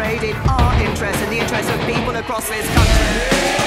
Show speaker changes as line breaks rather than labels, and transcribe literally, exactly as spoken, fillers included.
traded our interests and the interests of people across this country.